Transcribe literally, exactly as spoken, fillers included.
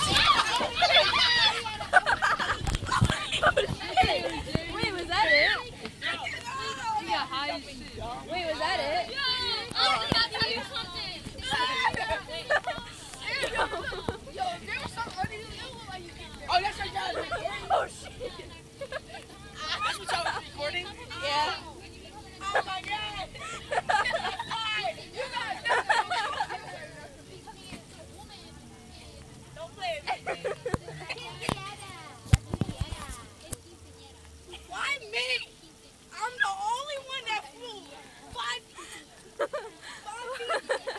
Wait, was that it? You got high as shit. Wait, was that it? Oh, that's how you something. Yo, if there was something under you, like you can. Oh, that's right, y'all. Oh shit. That's what y'all was recording? Yeah. Oh my god. You guys, don't play it. Why me? I'm the only one that flew five, five feet.